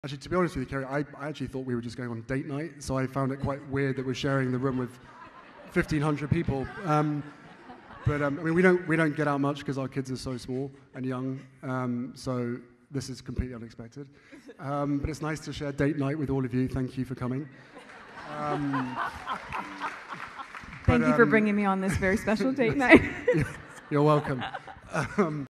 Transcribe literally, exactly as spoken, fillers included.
Actually, to be honest with you, Kerry, I, I actually thought we were just going on date night, so I found it quite weird that we're sharing the room with fifteen hundred people. Um, but um, I mean, we don't we don't get out much because our kids are so small and young. Um, so this is completely unexpected. Um, but it's nice to share date night with all of you. Thank you for coming. Um, Thank but, you for um, bringing me on this very special date night. You're welcome. Um,